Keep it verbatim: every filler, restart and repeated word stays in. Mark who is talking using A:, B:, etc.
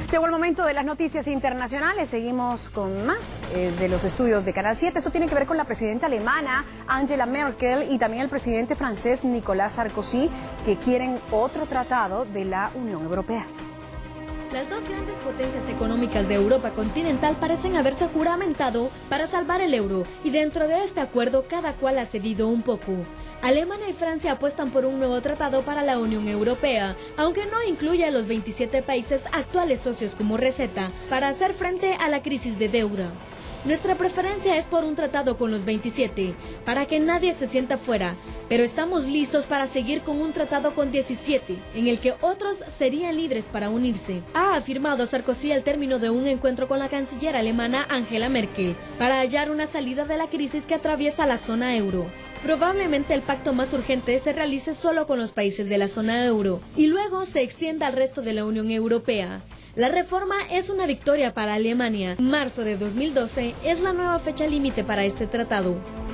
A: Llegó el momento de las noticias internacionales. Seguimos con más es de los estudios de Canal siete. Esto tiene que ver con la presidenta alemana Angela Merkel y también el presidente francés Nicolas Sarkozy, que quieren otro tratado de la Unión Europea.
B: Las dos grandes potencias económicas de Europa continental parecen haberse juramentado para salvar el euro, y dentro de este acuerdo cada cual ha cedido un poco. Alemania y Francia apuestan por un nuevo tratado para la Unión Europea, aunque no incluye a los veintisiete países actuales socios como receta para hacer frente a la crisis de deuda. Nuestra preferencia es por un tratado con los veintisiete, para que nadie se sienta fuera, pero estamos listos para seguir con un tratado con diecisiete, en el que otros serían libres para unirse, ha afirmado Sarkozy al término de un encuentro con la canciller alemana Angela Merkel, para hallar una salida de la crisis que atraviesa la zona euro. Probablemente el pacto más urgente se realice solo con los países de la zona euro, y luego se extienda al resto de la Unión Europea. La reforma es una victoria para Alemania. Marzo de dos mil doce es la nueva fecha límite para este tratado.